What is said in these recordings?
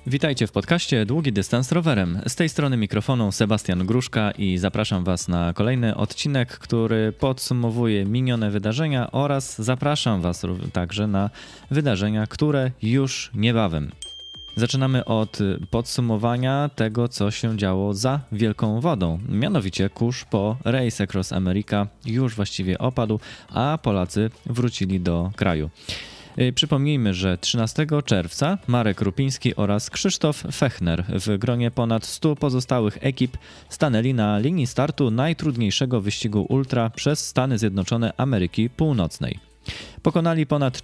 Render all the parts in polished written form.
Witajcie w podcaście Długi Dystans Rowerem. Z tej strony mikrofonu Sebastian Gruszka i zapraszam Was na kolejny odcinek, który podsumowuje minione wydarzenia oraz zapraszam Was także na wydarzenia, które już niebawem. Zaczynamy od podsumowania tego, co się działo za Wielką Wodą. Mianowicie kurz po Race Across America już właściwie opadł, a Polacy wrócili do kraju. Przypomnijmy, że 13 czerwca Marek Rupiński oraz Krzysztof Fechner w gronie ponad 100 pozostałych ekip stanęli na linii startu najtrudniejszego wyścigu ultra przez Stany Zjednoczone Ameryki Północnej. Pokonali ponad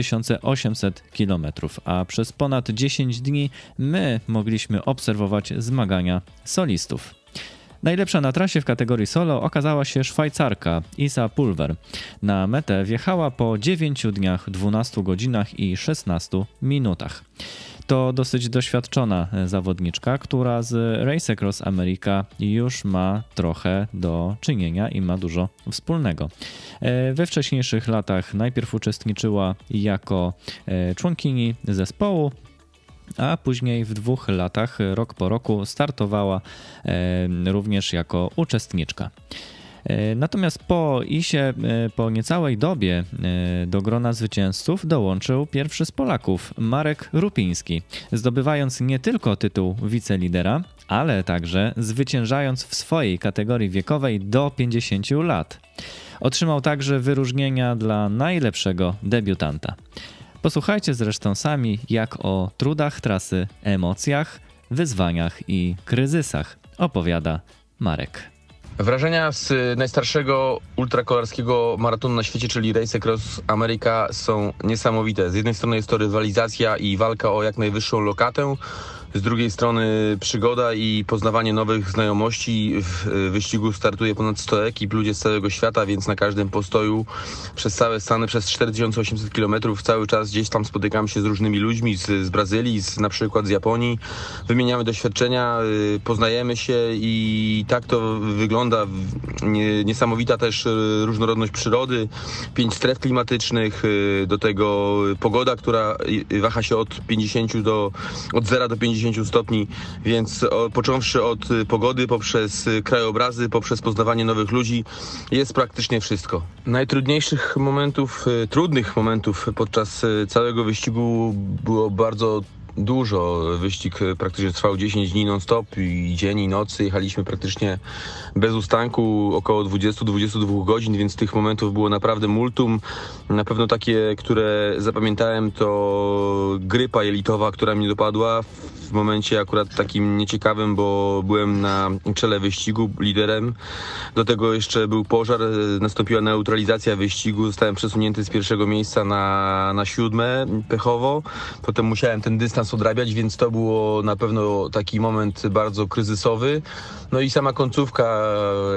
4800 km, a przez ponad 10 dni my mogliśmy obserwować zmagania solistów. Najlepsza na trasie w kategorii solo okazała się Szwajcarka Isa Pulver. Na metę wjechała po 9 dniach, 12 godzinach i 16 minutach. To dosyć doświadczona zawodniczka, która z Race Across America już ma trochę do czynienia i ma dużo wspólnego. We wcześniejszych latach najpierw uczestniczyła jako członkini zespołu, a później w 2 latach, rok po roku, startowała również jako uczestniczka. Natomiast po Isie, po niecałej dobie do grona zwycięzców dołączył pierwszy z Polaków, Marek Rupiński, zdobywając nie tylko tytuł wicelidera, ale także zwyciężając w swojej kategorii wiekowej do 50 lat. Otrzymał także wyróżnienia dla najlepszego debiutanta. Posłuchajcie zresztą sami, jak o trudach trasy, emocjach, wyzwaniach i kryzysach opowiada Marek. Wrażenia z najstarszego ultrakolarskiego maratonu na świecie, czyli Race Across America, są niesamowite. Z jednej strony jest to rywalizacja i walka o jak najwyższą lokatę, z drugiej strony przygoda i poznawanie nowych znajomości. W wyścigu startuje ponad 100 ekip, ludzie z całego świata, więc na każdym postoju przez całe Stany, przez 4800 km cały czas gdzieś tam spotykamy się z różnymi ludźmi z Brazylii, na przykład z Japonii. Wymieniamy doświadczenia, poznajemy się i tak to wygląda. Niesamowita też różnorodność przyrody, 5 stref klimatycznych, do tego pogoda, która waha się od 0 do 50 stopni, więc począwszy od pogody, poprzez krajobrazy, poprzez poznawanie nowych ludzi, jest praktycznie wszystko. Najtrudniejszych momentów, trudnych momentów podczas całego wyścigu było bardzo dużo. Wyścig praktycznie trwał 10 dni non-stop i dzień i nocy. Jechaliśmy praktycznie bez ustanku około 20-22 godzin, więc tych momentów było naprawdę multum. Na pewno takie, które zapamiętałem, to grypa jelitowa, która mnie dopadła w momencie akurat takim nieciekawym, bo byłem na czele wyścigu, liderem. Do tego jeszcze był pożar, nastąpiła neutralizacja wyścigu, zostałem przesunięty z pierwszego miejsca na 7 pechowo. Potem musiałem ten dystans odrabiać, więc to było na pewno taki moment bardzo kryzysowy. No i sama końcówka,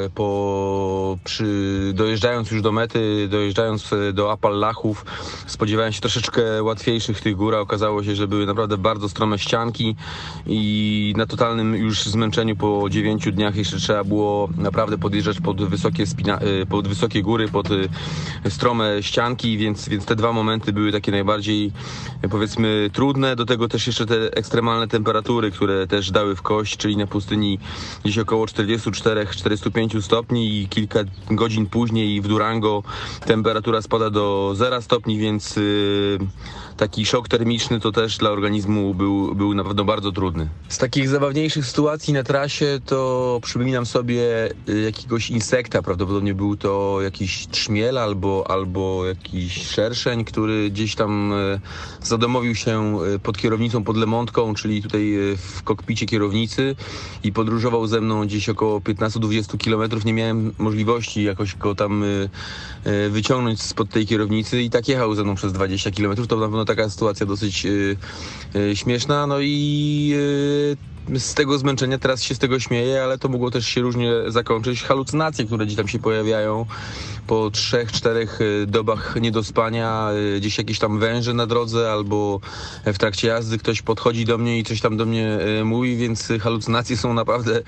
dojeżdżając już do mety, dojeżdżając do Appalachów, spodziewałem się troszeczkę łatwiejszych tych gór, a okazało się, że były naprawdę bardzo strome ścianki i na totalnym już zmęczeniu po 9 dniach jeszcze trzeba było naprawdę podjeżdżać pod wysokie góry, pod strome ścianki, więc te 2 momenty były takie najbardziej, powiedzmy, trudne. Do tego też jeszcze te ekstremalne temperatury, które też dały w kość, czyli na pustyni gdzieś około 44-45 stopni i kilka godzin później w Durango temperatura spada do 0 stopni, więc taki szok termiczny to też dla organizmu był na pewno bardzo trudny. Z takich zabawniejszych sytuacji na trasie to przypominam sobie jakiegoś insekta, prawdopodobnie był to jakiś trzmiel albo jakiś szerszeń, który gdzieś tam zadomowił się pod kierownicą, pod lemontką, czyli tutaj w kokpicie kierownicy i podróżował ze mną gdzieś około 15-20 km. Nie miałem możliwości jakoś go tam wyciągnąć spod tej kierownicy i tak jechał ze mną przez 20 km. To na pewno taka sytuacja dosyć śmieszna. No i z tego zmęczenia teraz się z tego śmieję, ale to mogło też się różnie zakończyć. Halucynacje, które gdzieś tam się pojawiają po 3-4 dobach niedospania, gdzieś jakieś tam węże na drodze albo w trakcie jazdy ktoś podchodzi do mnie i coś tam do mnie mówi, więc halucynacje są naprawdę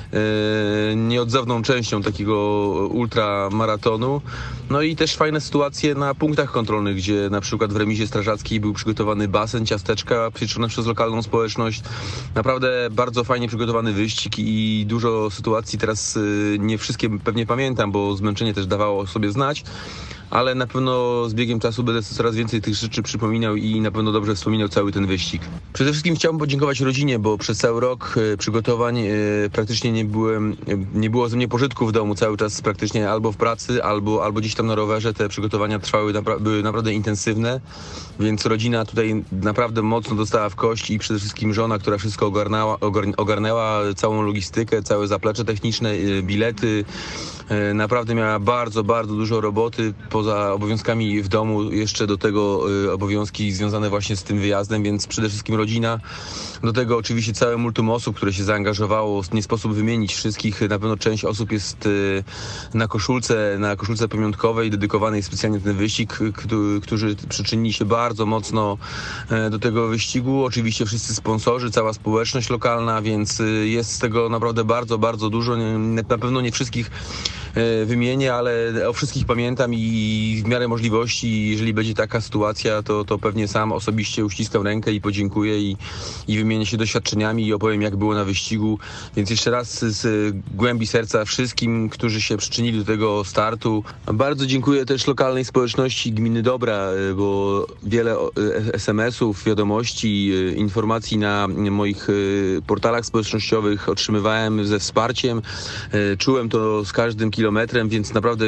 nieodzowną częścią takiego ultramaratonu. No i też fajne sytuacje na punktach kontrolnych, gdzie na przykład w remizie strażackiej był przygotowany basen, ciasteczka przyczynione przez lokalną społeczność. Naprawdę bardzo fajnie przygotowany wyścig i dużo sytuacji, teraz nie wszystkie pewnie pamiętam, bo zmęczenie też dawało sobie znać, ale na pewno z biegiem czasu będę coraz więcej tych rzeczy przypominał i na pewno dobrze wspominał cały ten wyścig. Przede wszystkim chciałbym podziękować rodzinie, bo przez cały rok przygotowań praktycznie nie było ze mnie pożytku w domu, cały czas praktycznie albo w pracy, albo gdzieś tam na rowerze. Te przygotowania były naprawdę intensywne, więc rodzina tutaj naprawdę mocno dostała w kość i przede wszystkim żona, która wszystko ogarnęła całą logistykę, całe zaplecze techniczne, bilety. Naprawdę miała bardzo, bardzo dużo roboty poza obowiązkami w domu, jeszcze do tego obowiązki związane właśnie z tym wyjazdem, więc przede wszystkim rodzina. Do tego oczywiście całe multum osób, które się zaangażowało. Nie sposób wymienić wszystkich. Na pewno część osób jest na koszulce pamiątkowej dedykowanej specjalnie ten wyścig, którzy przyczynili się bardzo mocno do tego wyścigu. Oczywiście wszyscy sponsorzy, cała społeczność lokalna, więc jest z tego naprawdę bardzo, bardzo dużo. Na pewno nie wszystkich wymienię, ale o wszystkich pamiętam i w miarę możliwości, jeżeli będzie taka sytuacja, to pewnie sam osobiście uściskam rękę i podziękuję i wymienię się doświadczeniami i opowiem, jak było na wyścigu. Więc jeszcze raz z głębi serca wszystkim, którzy się przyczynili do tego startu. Bardzo dziękuję też lokalnej społeczności gminy Dobra, bo wiele SMS-ów, wiadomości, informacji na moich portalach społecznościowych otrzymywałem ze wsparciem. Czułem to z każdym kilometrem, więc naprawdę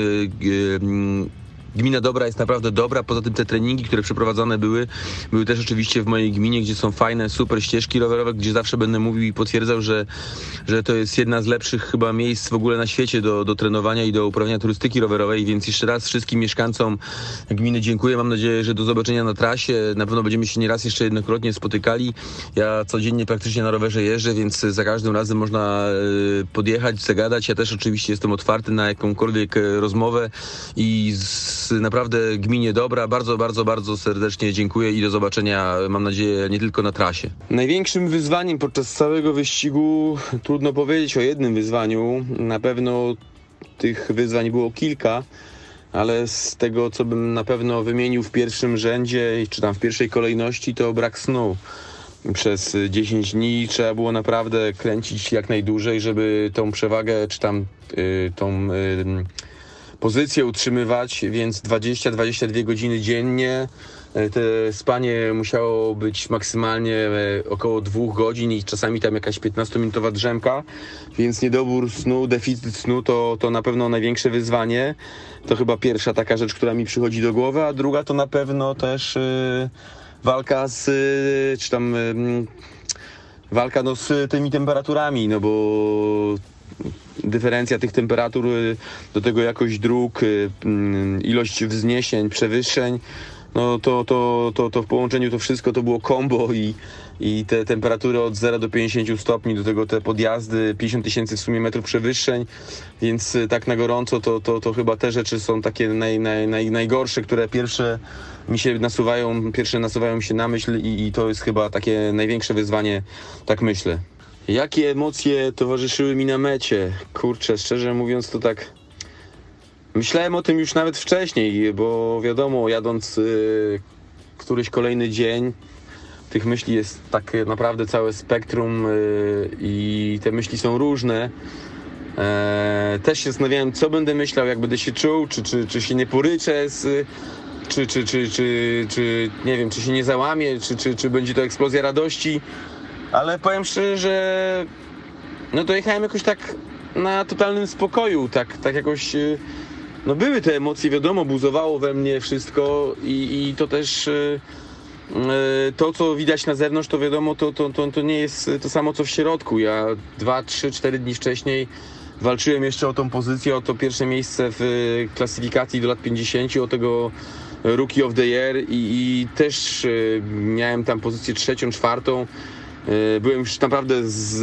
gmina Dobra jest naprawdę dobra. Poza tym te treningi, które przeprowadzane były też oczywiście w mojej gminie, gdzie są fajne, super ścieżki rowerowe, gdzie zawsze będę mówił i potwierdzał, że to jest jedna z lepszych chyba miejsc w ogóle na świecie do trenowania i do uprawiania turystyki rowerowej, więc jeszcze raz wszystkim mieszkańcom gminy dziękuję. Mam nadzieję, że do zobaczenia na trasie. Na pewno będziemy się nieraz jeszcze jednokrotnie spotykali. Ja codziennie praktycznie na rowerze jeżdżę, więc za każdym razem można podjechać, zagadać. Ja też oczywiście jestem otwarty na jakąkolwiek rozmowę i naprawdę gminie Dobra bardzo, bardzo, bardzo serdecznie dziękuję i do zobaczenia, mam nadzieję, nie tylko na trasie. Największym wyzwaniem podczas całego wyścigu, trudno powiedzieć o jednym wyzwaniu, na pewno tych wyzwań było kilka, ale z tego, co bym na pewno wymienił w pierwszym rzędzie, czy tam w pierwszej kolejności, to brak snu. Przez 10 dni trzeba było naprawdę kręcić jak najdłużej, żeby tą przewagę, czy tam pozycję utrzymywać, więc 20-22 godziny dziennie. Te spanie musiało być maksymalnie około 2 godzin i czasami tam jakaś 15-minutowa drzemka, więc niedobór snu, deficyt snu to na pewno największe wyzwanie. To chyba pierwsza taka rzecz, która mi przychodzi do głowy, a druga to na pewno też walka walka z tymi temperaturami, no bo dyferencja tych temperatur, do tego jakość dróg, ilość wzniesień, przewyższeń, no to w połączeniu to wszystko to było combo i te temperatury od 0 do 50 stopni, do tego te podjazdy, 50 000 w sumie metrów przewyższeń, więc tak na gorąco to chyba te rzeczy są takie najgorsze, które pierwsze nasuwają mi się na myśl i to jest chyba takie największe wyzwanie, tak myślę. Jakie emocje towarzyszyły mi na mecie? Kurczę, szczerze mówiąc to tak... Myślałem o tym już nawet wcześniej, bo wiadomo, jadąc któryś kolejny dzień, tych myśli jest tak naprawdę całe spektrum i te myśli są różne. Też się zastanawiałem, co będę myślał, jak będę się czuł, czy się nie poryczę, czy nie wiem, czy się nie załamię, czy będzie to eksplozja radości. Ale powiem szczerze, że no dojechałem jakoś tak na totalnym spokoju, tak jakoś, no były te emocje, wiadomo, buzowało we mnie wszystko i to też to, co widać na zewnątrz, to wiadomo, to nie jest to samo, co w środku. Ja 2, 3, 4 dni wcześniej walczyłem jeszcze o tą pozycję, o to pierwsze miejsce w klasyfikacji do lat 50, o tego Rookie of the Year i też miałem tam pozycję 3., 4. Byłem już naprawdę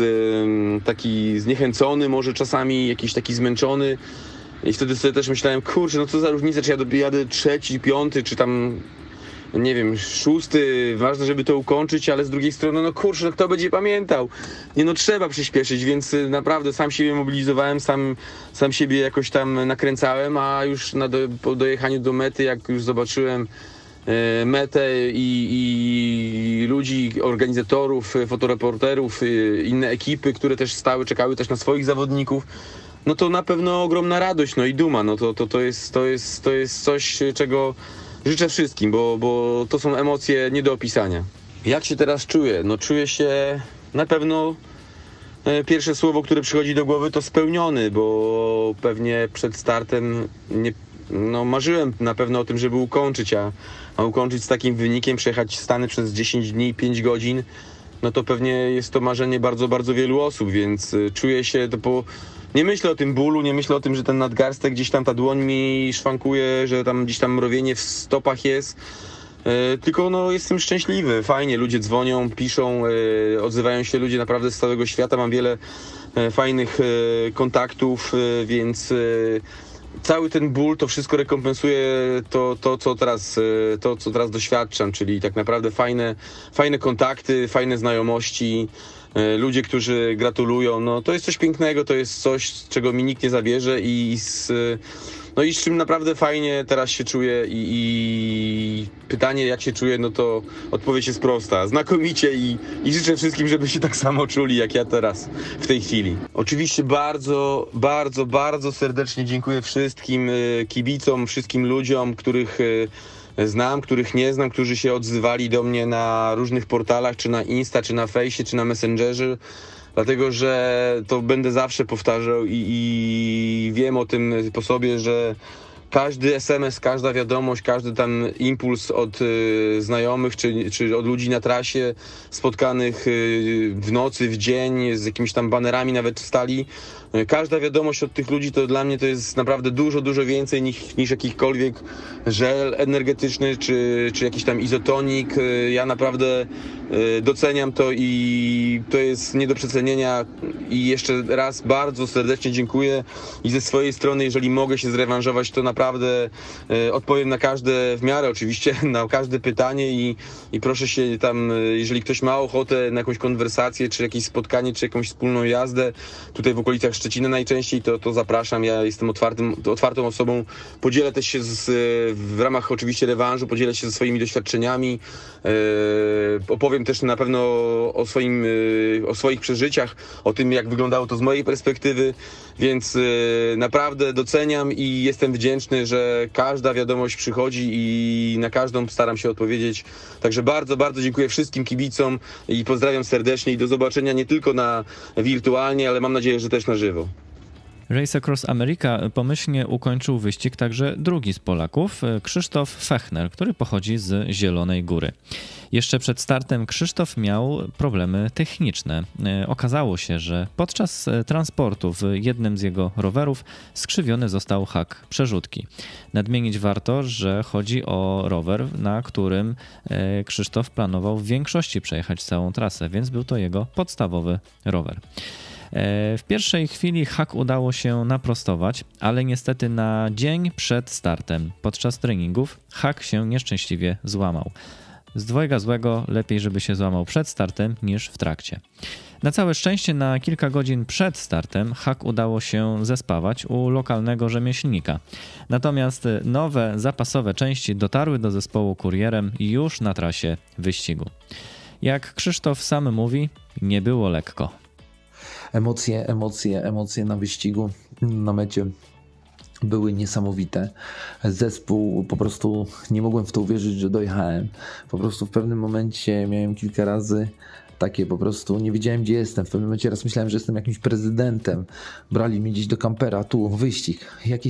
taki zniechęcony, może czasami jakiś taki zmęczony. I wtedy sobie też myślałem, kurczę, no co za różnica, czy ja jadę 3., 5., czy tam, nie wiem, 6. Ważne, żeby to ukończyć, ale z drugiej strony, no kurczę, no kto będzie pamiętał? Nie, no trzeba przyspieszyć, więc naprawdę sam siebie mobilizowałem, sam siebie jakoś tam nakręcałem, a już po dojechaniu do mety, jak już zobaczyłem metę i ludzi, organizatorów, fotoreporterów, inne ekipy, które też czekały też na swoich zawodników, no to na pewno ogromna radość, no i duma, no to jest coś, czego życzę wszystkim, bo to są emocje nie do opisania. Jak się teraz czuję? No czuję się na pewno, pierwsze słowo, które przychodzi do głowy, to spełniony, bo pewnie przed startem marzyłem na pewno o tym, żeby ukończyć, a ukończyć z takim wynikiem, przejechać Stany przez 10 dni, 5 godzin, no to pewnie jest to marzenie bardzo, bardzo wielu osób, więc czuję się nie myślę o tym bólu, nie myślę o tym, że ten nadgarstek gdzieś tam, ta dłoń mi szwankuje, że tam gdzieś tam mrowienie w stopach jest. Tylko jestem szczęśliwy, fajnie, ludzie dzwonią, piszą, odzywają się ludzie naprawdę z całego świata, mam wiele fajnych kontaktów, więc cały ten ból, to wszystko rekompensuje to, co teraz doświadczam, czyli tak naprawdę fajne kontakty, fajne znajomości, ludzie, którzy gratulują, no to jest coś pięknego, to jest coś, czego mi nikt nie zabierze i z czym naprawdę fajnie teraz się czuję i pytanie, jak się czuję, no to odpowiedź jest prosta, znakomicie i życzę wszystkim, żeby się tak samo czuli, jak ja teraz w tej chwili. Oczywiście bardzo, bardzo, bardzo serdecznie dziękuję wszystkim kibicom, wszystkim ludziom, których znam, których nie znam, którzy się odzywali do mnie na różnych portalach, czy na Insta, czy na Fejsie, czy na Messengerze, dlatego że to będę zawsze powtarzał i wiem o tym po sobie, że każdy SMS, każda wiadomość, każdy tam impuls od znajomych czy od ludzi na trasie, spotkanych w nocy, w dzień, z jakimiś tam banerami nawet w stali, każda wiadomość od tych ludzi to dla mnie to jest naprawdę dużo, dużo więcej niż jakikolwiek żel energetyczny czy jakiś tam izotonik. Ja naprawdę doceniam to i to jest nie do przecenienia i jeszcze raz bardzo serdecznie dziękuję i ze swojej strony, jeżeli mogę się zrewanżować, to naprawdę odpowiem na każde, w miarę oczywiście, na każde pytanie i proszę się tam, jeżeli ktoś ma ochotę na jakąś konwersację, czy jakieś spotkanie, czy jakąś wspólną jazdę tutaj w okolicach Szczecina najczęściej, to zapraszam. Ja jestem otwartą osobą. Podzielę też się w ramach oczywiście rewanżu, podzielę się ze swoimi doświadczeniami. Opowiem też na pewno o swoich przeżyciach, o tym, jak wyglądało to z mojej perspektywy, więc naprawdę doceniam i jestem wdzięczny, że każda wiadomość przychodzi i na każdą staram się odpowiedzieć. Także bardzo, bardzo dziękuję wszystkim kibicom i pozdrawiam serdecznie i do zobaczenia nie tylko wirtualnie, ale mam nadzieję, że też na żywo. Race Across America pomyślnie ukończył wyścig także drugi z Polaków, Krzysztof Fechner, który pochodzi z Zielonej Góry. Jeszcze przed startem Krzysztof miał problemy techniczne. Okazało się, że podczas transportu w jednym z jego rowerów skrzywiony został hak przerzutki. Nadmienić warto, że chodzi o rower, na którym Krzysztof planował w większości przejechać całą trasę, więc był to jego podstawowy rower. W pierwszej chwili hak udało się naprostować, ale niestety na dzień przed startem, podczas treningów, hak się nieszczęśliwie złamał. Z dwojga złego lepiej, żeby się złamał przed startem niż w trakcie. Na całe szczęście na kilka godzin przed startem hak udało się zespawać u lokalnego rzemieślnika. Natomiast nowe, zapasowe części dotarły do zespołu kurierem już na trasie wyścigu. Jak Krzysztof sam mówi, nie było lekko. Emocje na wyścigu, na mecie były niesamowite. Zespół, po prostu nie mogłem w to uwierzyć, że dojechałem. Po prostu w pewnym momencie miałem kilka razy takie po prostu, nie wiedziałem gdzie jestem. W pewnym momencie raz myślałem, że jestem jakimś prezydentem. Brali mnie gdzieś do kampera, tu wyścig.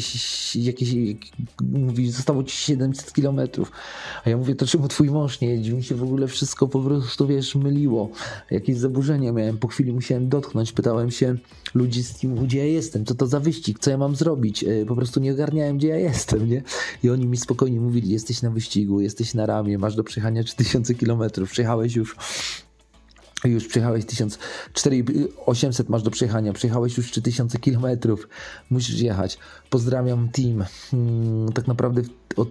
Mówi, zostało ci 700 kilometrów. A ja mówię, to czemu twój mąż nie jedzie? Mi się w ogóle wszystko po prostu, myliło. Jakieś zaburzenia miałem. Po chwili musiałem dotknąć. Pytałem się ludzi z teamu, gdzie ja jestem? Co to za wyścig? Co ja mam zrobić? Po prostu nie ogarniałem, gdzie ja jestem, nie? I oni mi spokojnie mówili, jesteś na wyścigu, jesteś na ramie, masz do przejechania 3000 kilometrów, przejechałeś już Już przejechałeś 4800 masz do przejechania, przejechałeś już 3000 km, musisz jechać. Pozdrawiam team. Tak naprawdę od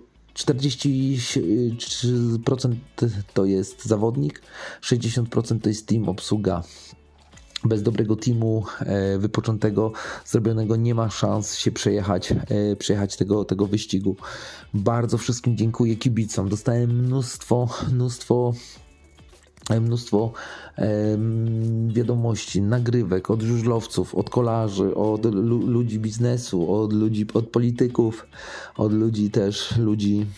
40% to jest zawodnik, 60% to jest team, obsługa. Bez dobrego teamu wypoczętego, zrobionego nie ma szans się przejechać tego wyścigu. Bardzo wszystkim dziękuję kibicom. Dostałem mnóstwo wiadomości, nagrywek od żużlowców, od kolarzy, od ludzi biznesu, od polityków, od ludzi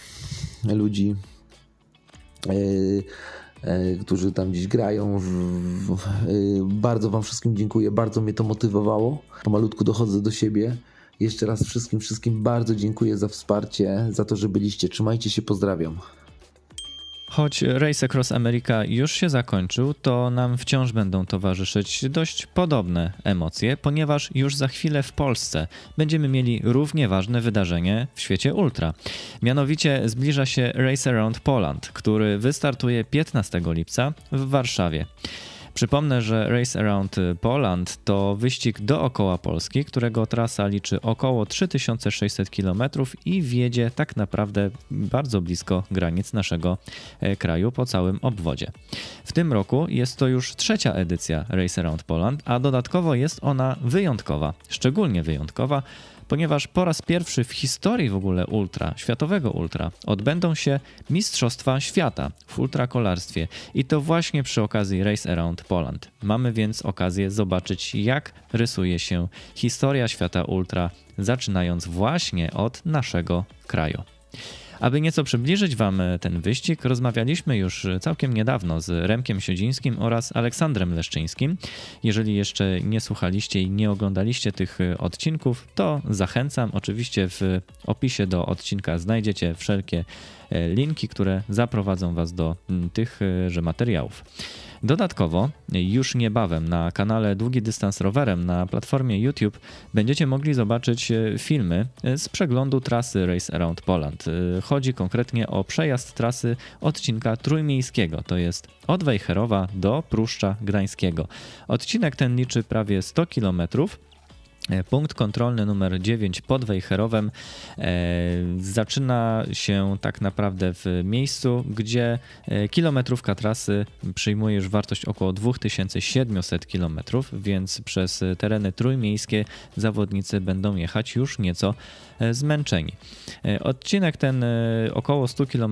którzy tam gdzieś grają. Bardzo wam wszystkim dziękuję, bardzo mnie to motywowało. Pomalutku dochodzę do siebie. Jeszcze raz wszystkim bardzo dziękuję za wsparcie, za to, że byliście. Trzymajcie się, pozdrawiam. Choć Race Across America już się zakończył, to nam wciąż będą towarzyszyć dość podobne emocje, ponieważ już za chwilę w Polsce będziemy mieli równie ważne wydarzenie w świecie ultra. Mianowicie zbliża się Race Around Poland, który wystartuje 15 lipca w Warszawie. Przypomnę, że Race Around Poland to wyścig dookoła Polski, którego trasa liczy około 3600 km i wiedzie tak naprawdę bardzo blisko granic naszego kraju po całym obwodzie. W tym roku jest to już 3. edycja Race Around Poland, a dodatkowo jest ona wyjątkowa, szczególnie wyjątkowa, ponieważ po raz pierwszy w historii w ogóle ultra, światowego ultra, odbędą się Mistrzostwa Świata w ultrakolarstwie i to właśnie przy okazji Race Around Poland. Mamy więc okazję zobaczyć, jak rysuje się historia świata ultra, zaczynając właśnie od naszego kraju. Aby nieco przybliżyć wam ten wyścig, rozmawialiśmy już całkiem niedawno z Remkiem Siedzińskim oraz Aleksandrem Leszczyńskim. Jeżeli jeszcze nie słuchaliście i nie oglądaliście tych odcinków, to zachęcam. Oczywiście w opisie do odcinka znajdziecie wszelkie linki, które zaprowadzą was do tychże materiałów. Dodatkowo już niebawem na kanale Długi Dystans Rowerem na platformie YouTube będziecie mogli zobaczyć filmy z przeglądu trasy Race Around Poland. Chodzi konkretnie o przejazd trasy odcinka trójmiejskiego, to jest od Wejherowa do Pruszcza Gdańskiego. Odcinek ten liczy prawie 100 km. Punkt kontrolny numer 9 pod Wejherowem zaczyna się tak naprawdę w miejscu, gdzie kilometrówka trasy przyjmuje już wartość około 2700 km, więc przez tereny trójmiejskie zawodnicy będą jechać już nieco zmęczeni. Odcinek ten około 100 km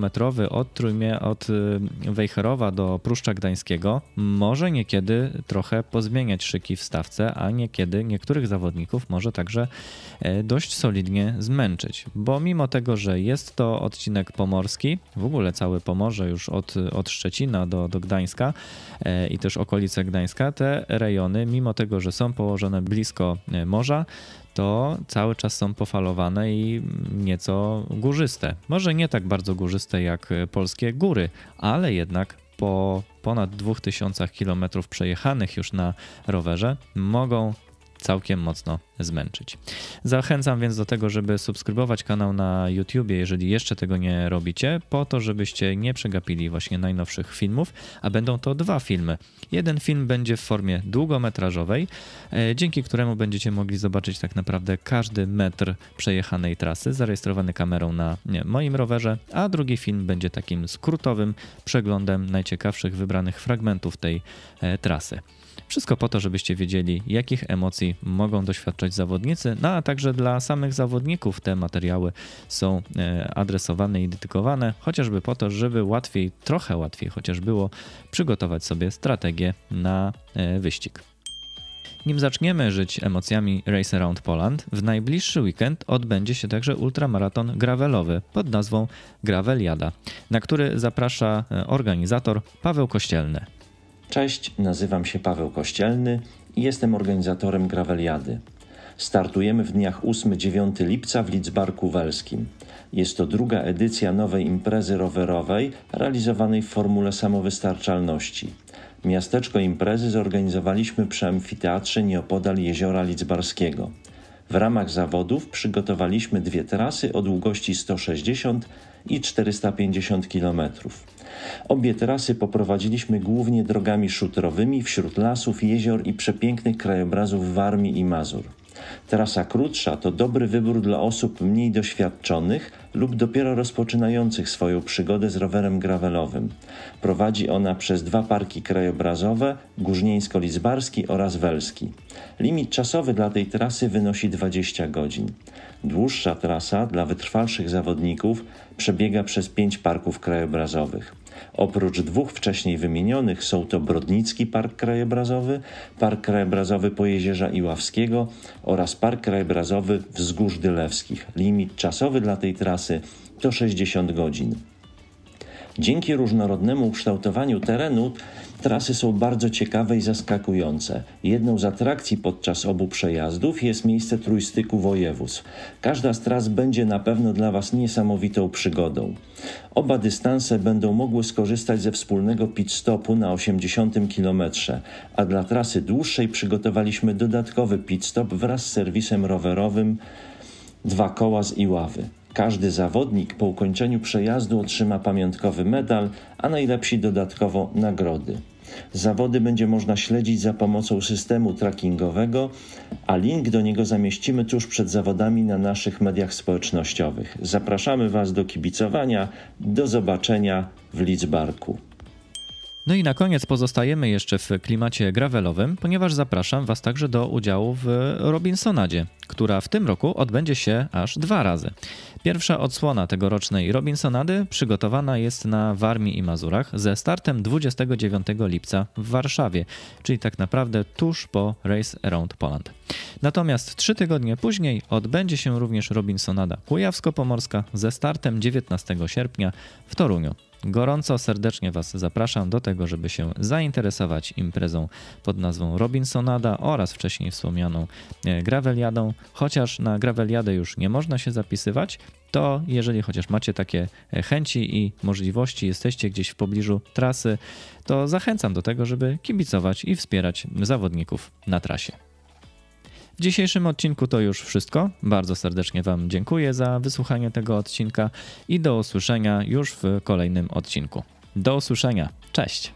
od Wejherowa do Pruszcza Gdańskiego może niekiedy trochę pozmieniać szyki w stawce, a niekiedy niektórych zawodników może także dość solidnie zmęczyć, bo mimo tego, że jest to odcinek pomorski, w ogóle całe Pomorze już od Szczecina do Gdańska i też okolice Gdańska, te rejony, mimo tego, że są położone blisko morza, to cały czas są pofalowane i nieco górzyste. Może nie tak bardzo górzyste jak polskie góry, ale jednak po ponad 2000 km przejechanych już na rowerze mogą całkiem mocno zmęczyć. Zachęcam więc do tego, żeby subskrybować kanał na YouTubie, jeżeli jeszcze tego nie robicie, po to, żebyście nie przegapili właśnie najnowszych filmów, a będą to 2 filmy. Jeden film będzie w formie długometrażowej, dzięki któremu będziecie mogli zobaczyć tak naprawdę każdy metr przejechanej trasy, zarejestrowany kamerą na moim rowerze, a drugi film będzie takim skrótowym przeglądem najciekawszych wybranych fragmentów tej trasy. Wszystko po to, żebyście wiedzieli, jakich emocji mogą doświadczać zawodnicy, no a także dla samych zawodników te materiały są adresowane i dedykowane, chociażby po to, żeby trochę łatwiej chociaż było przygotować sobie strategię na wyścig. Nim zaczniemy żyć emocjami Race Around Poland, w najbliższy weekend odbędzie się także ultramaraton gravelowy pod nazwą Graveliada, na który zaprasza organizator Paweł Kościelny. Cześć, nazywam się Paweł Kościelny i jestem organizatorem Graveliady. Startujemy w dniach 8-9 lipca w Lidzbarku Welskim. Jest to druga edycja nowej imprezy rowerowej realizowanej w formule samowystarczalności. Miasteczko imprezy zorganizowaliśmy przy amfiteatrze nieopodal Jeziora Lidzbarskiego. W ramach zawodów przygotowaliśmy 2 trasy o długości 160 i 450 km. Obie trasy poprowadziliśmy głównie drogami szutrowymi wśród lasów, jezior i przepięknych krajobrazów Warmii i Mazur. Trasa krótsza to dobry wybór dla osób mniej doświadczonych lub dopiero rozpoczynających swoją przygodę z rowerem gravelowym. Prowadzi ona przez 2 parki krajobrazowe, Górnieńsko-Lidzbarski oraz Welski. Limit czasowy dla tej trasy wynosi 20 godzin. Dłuższa trasa dla wytrwalszych zawodników przebiega przez 5 parków krajobrazowych. Oprócz 2 wcześniej wymienionych są to Brodnicki Park Krajobrazowy, Park Krajobrazowy Pojezierza Iławskiego oraz Park Krajobrazowy Wzgórz Dylewskich. Limit czasowy dla tej trasy to 60 godzin. Dzięki różnorodnemu ukształtowaniu terenu trasy są bardzo ciekawe i zaskakujące. Jedną z atrakcji podczas obu przejazdów jest miejsce trójstyku województw. Każda z tras będzie na pewno dla Was niesamowitą przygodą. Oba dystanse będą mogły skorzystać ze wspólnego pit-stopu na 80 km, a dla trasy dłuższej przygotowaliśmy dodatkowy pit-stop wraz z serwisem rowerowym 2 koła z Iławy. Każdy zawodnik po ukończeniu przejazdu otrzyma pamiątkowy medal, a najlepsi dodatkowo nagrody. Zawody będzie można śledzić za pomocą systemu trackingowego, a link do niego zamieścimy tuż przed zawodami na naszych mediach społecznościowych. Zapraszamy Was do kibicowania. Do zobaczenia w Lidzbarku. No i na koniec pozostajemy jeszcze w klimacie gravelowym, ponieważ zapraszam Was także do udziału w Robinsonadzie, która w tym roku odbędzie się aż 2 razy. Pierwsza odsłona tegorocznej Robinsonady przygotowana jest na Warmii i Mazurach ze startem 29 lipca w Warszawie, czyli tak naprawdę tuż po Race Around Poland. Natomiast 3 tygodnie później odbędzie się również Robinsonada Kujawsko-Pomorska ze startem 19 sierpnia w Toruniu. Gorąco serdecznie Was zapraszam do tego, żeby się zainteresować imprezą pod nazwą Robinsonada oraz wcześniej wspomnianą Graveliadą. Chociaż na Graveliadę już nie można się zapisywać, to jeżeli chociaż macie takie chęci i możliwości, jesteście gdzieś w pobliżu trasy, to zachęcam do tego, żeby kibicować i wspierać zawodników na trasie. W dzisiejszym odcinku to już wszystko. Bardzo serdecznie Wam dziękuję za wysłuchanie tego odcinka i do usłyszenia już w kolejnym odcinku. Do usłyszenia. Cześć!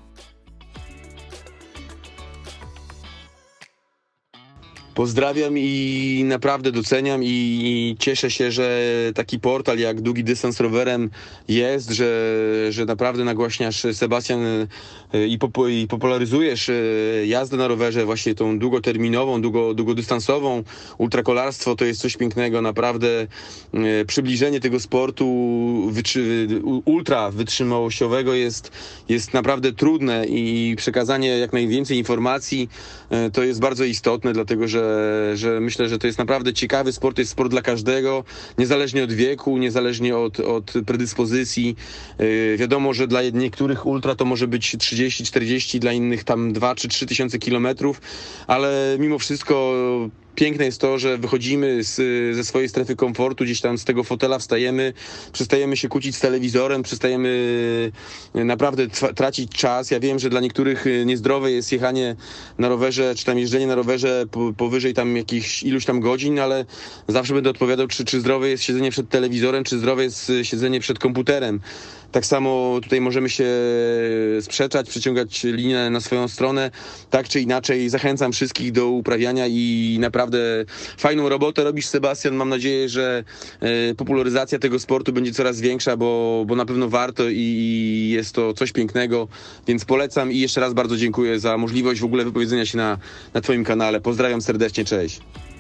Pozdrawiam i naprawdę doceniam i cieszę się, że taki portal jak Długi Dystans Rowerem jest, że naprawdę nagłaśniasz, Sebastian, i popularyzujesz jazdę na rowerze, właśnie tą długoterminową, długodystansową. Ultrakolarstwo to jest coś pięknego, naprawdę przybliżenie tego sportu ultra wytrzymałościowego jest naprawdę trudne i przekazanie jak najwięcej informacji to jest bardzo istotne, dlatego że myślę, że to jest naprawdę ciekawy sport, to jest sport dla każdego, niezależnie od wieku, niezależnie od predyspozycji. Wiadomo, że dla niektórych ultra to może być 30-40, dla innych tam 2 czy 3 tysiące kilometrów, ale mimo wszystko piękne jest to, że wychodzimy ze swojej strefy komfortu, gdzieś tam z tego fotela wstajemy, przestajemy się kłócić z telewizorem, przestajemy naprawdę tracić czas. Ja wiem, że dla niektórych niezdrowe jest jechanie na rowerze, czy tam jeżdżenie na rowerze powyżej tam jakichś iluś tam godzin, ale zawsze będę odpowiadał, czy zdrowe jest siedzenie przed telewizorem, czy zdrowe jest siedzenie przed komputerem. Tak samo tutaj możemy się sprzeczać, przeciągać linię na swoją stronę, tak czy inaczej. Zachęcam wszystkich do uprawiania i naprawdę fajną robotę robisz, Sebastian. Mam nadzieję, że popularyzacja tego sportu będzie coraz większa, bo na pewno warto i jest to coś pięknego, więc polecam i jeszcze raz bardzo dziękuję za możliwość w ogóle wypowiedzenia się na Twoim kanale. Pozdrawiam serdecznie, cześć.